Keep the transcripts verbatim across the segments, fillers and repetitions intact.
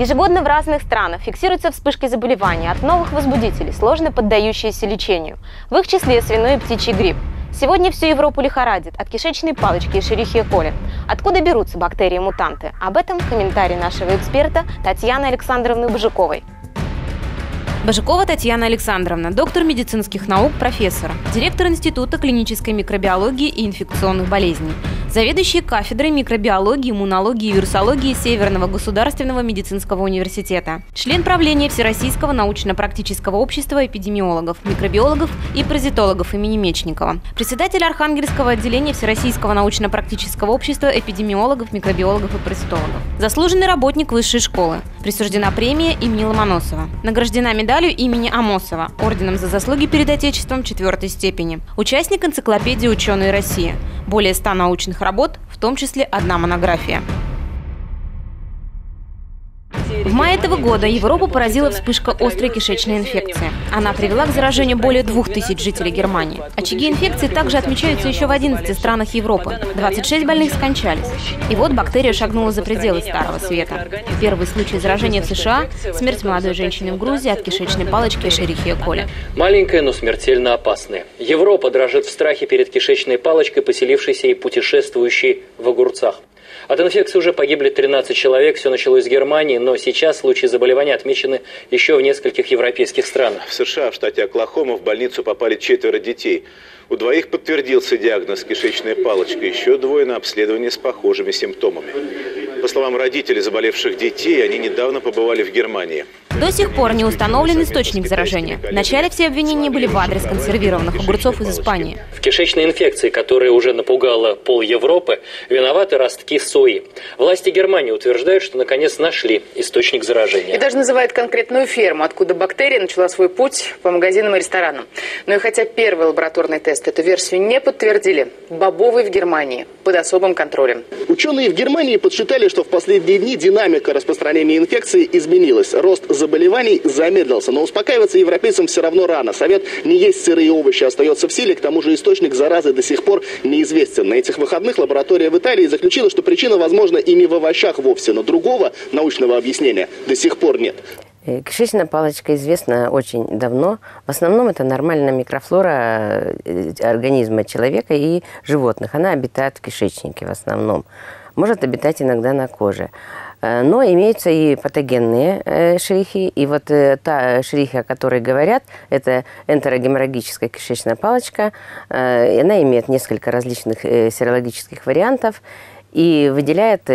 Ежегодно в разных странах фиксируются вспышки заболеваний от новых возбудителей, сложно поддающиеся лечению. В их числе свиной и птичий грипп. Сегодня всю Европу лихорадит от кишечной палочки Эшерихия коли. Откуда берутся бактерии-мутанты? Об этом комментарий нашего эксперта Татьяны Александровны Божиковой. Божикова Татьяна Александровна, доктор медицинских наук, профессор, директор Института клинической микробиологии и инфекционных болезней, заведующий кафедрой микробиологии, иммунологии и вирусологии Северного государственного медицинского университета, член правления Всероссийского научно-практического общества эпидемиологов, микробиологов и паразитологов имени Мечникова, председатель Архангельского отделения Всероссийского научно-практического общества эпидемиологов, микробиологов и паразитологов, заслуженный работник высшей школы, присуждена премия имени Ломоносова, награждена медалью имени Амосова, орденом за заслуги перед Отечеством четвертой степени, участник энциклопедии «Ученые России», более ста научных работ, в том числе одна монография. В мае этого года Европу поразила вспышка острой кишечной инфекции. Она привела к заражению более двух тысяч жителей Германии. Очаги инфекции также отмечаются еще в одиннадцати странах Европы. двадцать шесть больных скончались. И вот бактерия шагнула за пределы Старого Света. Первый случай заражения в США – смерть молодой женщины в Грузии от кишечной палочки Эшерихия коли. Маленькая, но смертельно опасная. Европа дрожит в страхе перед кишечной палочкой, поселившейся и путешествующей в огурцах. От инфекции уже погибли тринадцать человек, все началось с Германии, но сейчас случаи заболевания отмечены еще в нескольких европейских странах. В США, в штате Оклахома, в больницу попали четверо детей. У двоих подтвердился диагноз кишечная палочка, еще двое на обследовании с похожими симптомами. По словам родителей заболевших детей, они недавно побывали в Германии. До сих пор не установлен источник заражения. Вначале все обвинения были в адрес консервированных огурцов из Испании. В кишечной инфекции, которая уже напугала пол Европы, виноваты ростки сои. Власти Германии утверждают, что наконец нашли источник заражения. И даже называют конкретную ферму, откуда бактерия начала свой путь по магазинам и ресторанам. Но и хотя первый лабораторный тест эту версию не подтвердили, бобовый в Германии под особым контролем. Ученые в Германии подсчитали, что в последние дни динамика распространения инфекции изменилась. Рост заболеваний замедлился, но успокаиваться европейцам все равно рано. Совет не есть сырые овощи остается в силе, к тому же источник заразы до сих пор неизвестен. На этих выходных лаборатория в Италии заключила, что причина, возможно, и не в овощах вовсе, но другого научного объяснения до сих пор нет. Кишечная палочка известна очень давно. В основном это нормальная микрофлора организма человека и животных. Она обитает в кишечнике в основном. Может обитать иногда на коже. Но имеются и патогенные эшерихии. И вот та эшерихия, о которой говорят, это энтерогеморрагическая кишечная палочка. Она имеет несколько различных серологических вариантов и выделяет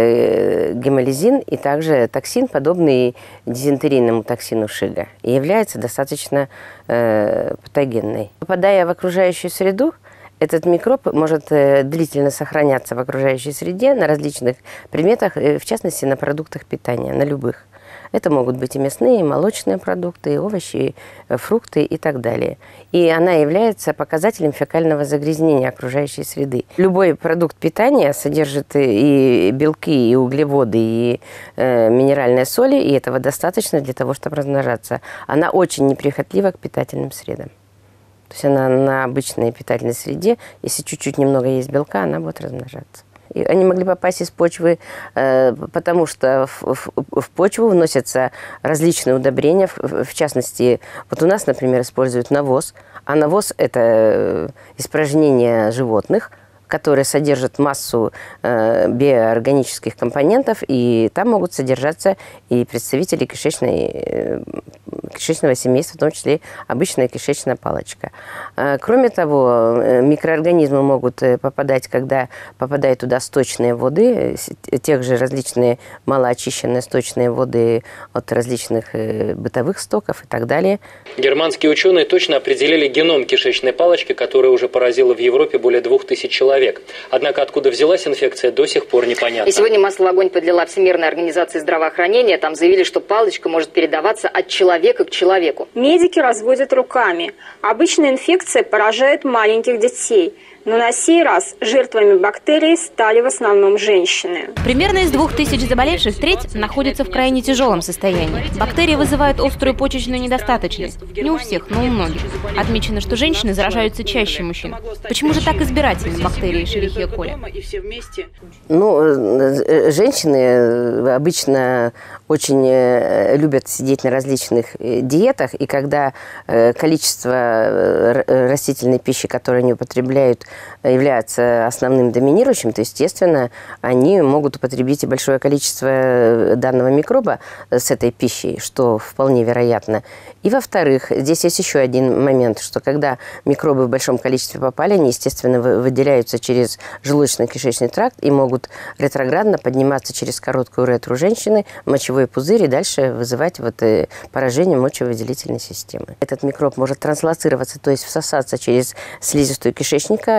гемолизин и также токсин, подобный дизентерийному токсину Шига, и является достаточно патогенной. Попадая в окружающую среду, этот микроб может длительно сохраняться в окружающей среде на различных предметах, в частности, на продуктах питания, на любых. Это могут быть и мясные, и молочные продукты, и овощи, и фрукты и так далее. И она является показателем фекального загрязнения окружающей среды. Любой продукт питания содержит и белки, и углеводы, и э, минеральные соли, и этого достаточно для того, чтобы размножаться. Она очень неприхотлива к питательным средам. То есть она на обычной питательной среде, если чуть-чуть немного есть белка, она будет размножаться. И они могли попасть из почвы, э, потому что в, в, в почву вносятся различные удобрения. В, в частности, вот у нас, например, используют навоз. А навоз – это испражнения животных, которые содержат массу э, биоорганических компонентов, и там могут содержаться и представители кишечной, э, кишечного семейства, в том числе обычная кишечная палочка. Э, кроме того, э, микроорганизмы могут попадать, когда попадают туда сточные воды, тех же различные малоочищенные сточные воды от различных э, бытовых стоков и так далее. Германские ученые точно определили геном кишечной палочки, которая уже поразила в Европе более двух тысяч человек. Однако откуда взялась инфекция, до сих пор непонятно. И сегодня масло в огонь подлила Всемирная организация здравоохранения. Там заявили, что палочка может передаваться от человека к человеку. Медики разводят руками. Обычно инфекция поражает маленьких детей. Но на сей раз жертвами бактерий стали в основном женщины. Примерно из двух тысяч заболевших треть находится в крайне тяжелом состоянии. Бактерии вызывают острую почечную недостаточность. Не у всех, но у многих. Отмечено, что женщины заражаются чаще мужчин. Почему же так избирательны бактерии Escherichia coli? Ну, женщины обычно очень любят сидеть на различных диетах, и когда количество растительной пищи, которую они употребляют, является основным доминирующим, то, естественно, они могут употребить и большое количество данного микроба с этой пищей, что вполне вероятно. И, во-вторых, здесь есть еще один момент, что когда микробы в большом количестве попали, они, естественно, выделяются через желудочно-кишечный тракт и могут ретроградно подниматься через короткую уретру женщины, мочевой пузырь и дальше вызывать вот поражение мочевыделительной системы. Этот микроб может транслоцироваться, то есть всосаться через слизистую кишечника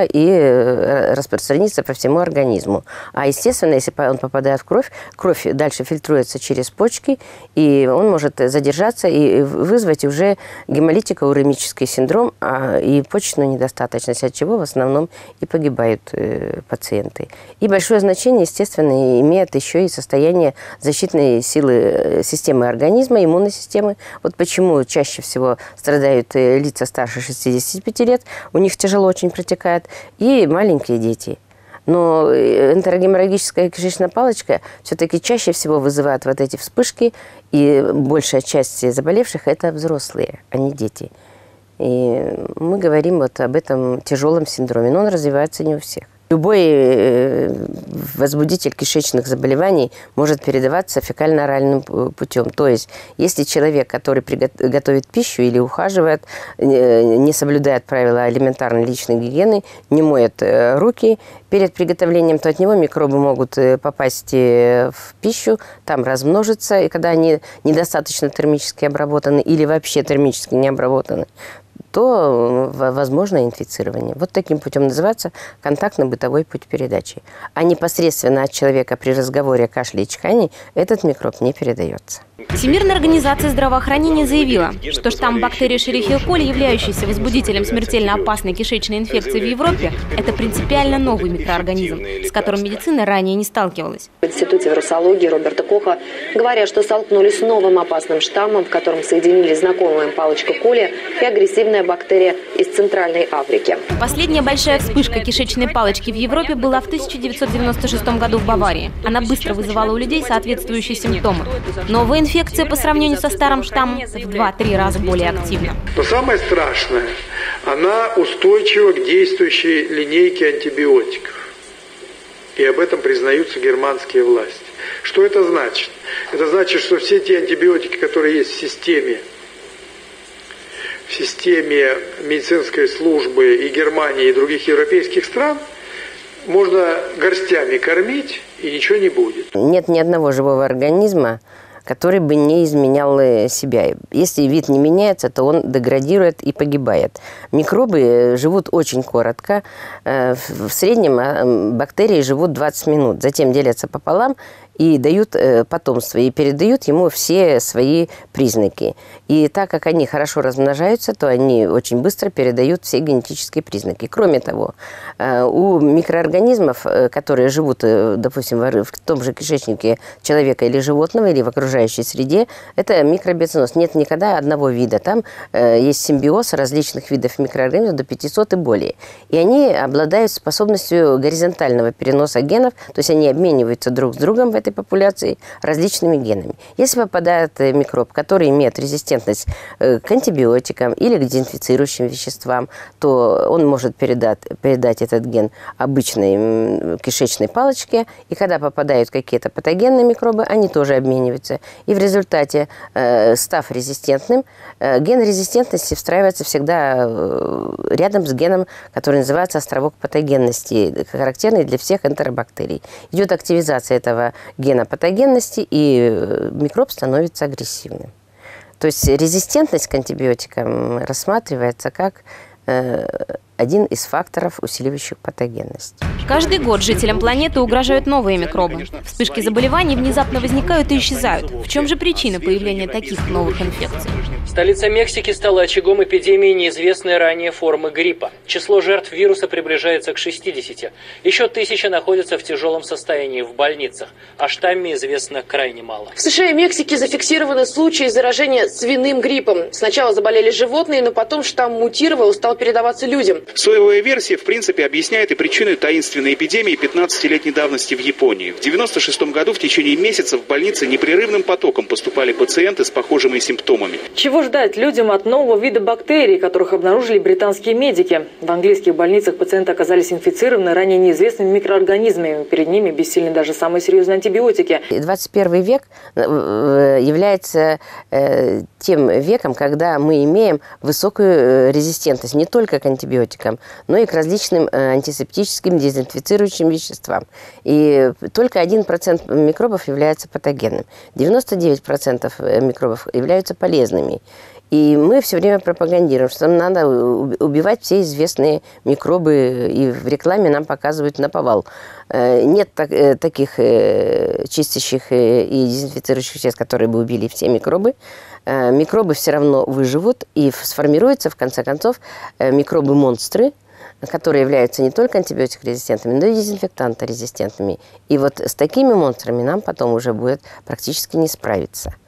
и распространиться по всему организму. А, естественно, если он попадает в кровь, кровь дальше фильтруется через почки, и он может задержаться и вызвать уже гемолитико-уремический синдром а, и почечную недостаточность, от чего в основном и погибают э, пациенты. И большое значение, естественно, имеет еще и состояние защитной силы системы организма, иммунной системы. Вот почему чаще всего страдают лица старше шестидесяти пяти лет, у них тяжело очень протекает, и маленькие дети. Но энтерогеморрагическая кишечная палочка все-таки чаще всего вызывает вот эти вспышки, и большая часть заболевших – это взрослые, а не дети. И мы говорим вот об этом тяжелом синдроме, но он развивается не у всех. Любой возбудитель кишечных заболеваний может передаваться фекально-оральным путем. То есть, если человек, который готовит пищу или ухаживает, не соблюдает правила элементарной личной гигиены, не моет руки перед приготовлением, то от него микробы могут попасть в пищу, там размножиться, и когда они недостаточно термически обработаны или вообще термически не обработаны, то возможно инфицирование. Вот таким путем называется контактно-бытовой путь передачи. А непосредственно от человека при разговоре, кашле и чихании этот микроб не передается. Всемирная организация здравоохранения заявила, что штамм бактерии Escherichia coli, являющийся возбудителем смертельно опасной кишечной инфекции в Европе, это принципиально новый микроорганизм, с которым медицина ранее не сталкивалась. В Институте вирусологии Роберта Коха говорят, что столкнулись с новым опасным штаммом, в котором соединились знакомая им палочка коли и агрессивная бактерия из Центральной Африки. Последняя большая вспышка кишечной палочки в Европе была в тысяча девятьсот девяносто шестом году в Баварии. Она быстро вызывала у людей соответствующие симптомы. Новая инфекция по сравнению со старым штаммом в два-три раза более активна. Но самое страшное, она устойчива к действующей линейке антибиотиков. И об этом признаются германские власти. Что это значит? Это значит, что все те антибиотики, которые есть в системе, в системе медицинской службы и Германии, и других европейских стран, можно горстями кормить, и ничего не будет. Нет ни одного живого организма, который бы не изменял себя. Если вид не меняется, то он деградирует и погибает. Микробы живут очень коротко. В среднем бактерии живут двадцать минут, затем делятся пополам и дают потомство, и передают ему все свои признаки. И так как они хорошо размножаются, то они очень быстро передают все генетические признаки. Кроме того, у микроорганизмов, которые живут, допустим, в том же кишечнике человека или животного, или в окружающей среде, это микробиоценоз. Нет никогда одного вида. Там есть симбиоз различных видов микроорганизмов до пятисот и более. И они обладают способностью горизонтального переноса генов, то есть они обмениваются друг с другом в этой популяции различными генами. Если попадает микроб, который имеет резистентность к антибиотикам или к дезинфицирующим веществам, то он может передать, передать этот ген обычной кишечной палочке, и когда попадают какие-то патогенные микробы, они тоже обмениваются. И в результате, став резистентным, ген резистентности встраивается всегда рядом с геном, который называется островок патогенности, характерный для всех энтеробактерий. Идет активизация этого гена патогенности, и микроб становится агрессивным. То есть резистентность к антибиотикам рассматривается как один из факторов, усиливающих патогенность. Каждый год жителям планеты угрожают новые микробы. Вспышки заболеваний внезапно возникают и исчезают. В чем же причина появления таких новых инфекций? Столица Мексики стала очагом эпидемии неизвестной ранее формы гриппа. Число жертв вируса приближается к шестидесяти. Еще тысяча находятся в тяжелом состоянии в больницах. О штамме известно крайне мало. В США и Мексике зафиксированы случаи заражения свиным гриппом. Сначала заболели животные, но потом штамм мутировал и стал передаваться людям. Соевая версия, в принципе, объясняет и причины таинственной эпидемии пятнадцатилетней давности в Японии. В девяносто шестом году в течение месяца в больницы непрерывным потоком поступали пациенты с похожими симптомами. Чего ждать людям от нового вида бактерий, которых обнаружили британские медики? В английских больницах пациенты оказались инфицированы ранее неизвестными микроорганизмами. Перед ними бессильны даже самые серьезные антибиотики. двадцать первый век является тем веком, когда мы имеем высокую резистентность не только к антибиотикам, но и к различным антисептическим, дезинфицирующим веществам. И только один процент микробов является патогенным. девяносто девять процентов микробов являются полезными. И мы все время пропагандируем, что нам надо убивать все известные микробы, и в рекламе нам показывают наповал. Нет так, таких чистящих и дезинфицирующих веществ, которые бы убили все микробы. Микробы все равно выживут, и сформируются, в конце концов, микробы-монстры, которые являются не только антибиотикорезистентными, но и дезинфектанторезистентными. И вот с такими монстрами нам потом уже будет практически не справиться.